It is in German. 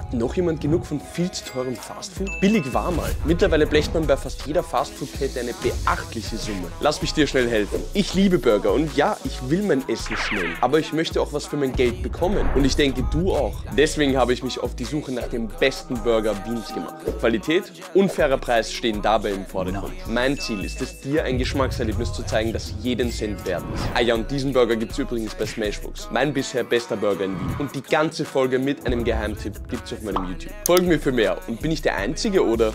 Hat noch jemand genug von viel zu teurem Fastfood? Billig war mal. Mittlerweile blecht man bei fast jeder Fastfood-Kette eine beachtliche Summe. Lass mich dir schnell helfen. Ich liebe Burger und ja, ich will mein Essen schnell. Aber ich möchte auch was für mein Geld bekommen. Und ich denke, du auch. Deswegen habe ich mich auf die Suche nach dem besten Burger Wiens gemacht. Qualität und fairer Preis stehen dabei im Vordergrund. Mein Ziel ist es, dir ein Geschmackserlebnis zu zeigen, das jeden Cent wert ist. Ah ja, und diesen Burger gibt es übrigens bei Smashbox. Mein bisher bester Burger in Wien. Und die ganze Folge mit einem Geheimtipp gibt es auf meinem YouTube. Folgen mir für mehr. Und bin ich der Einzige oder...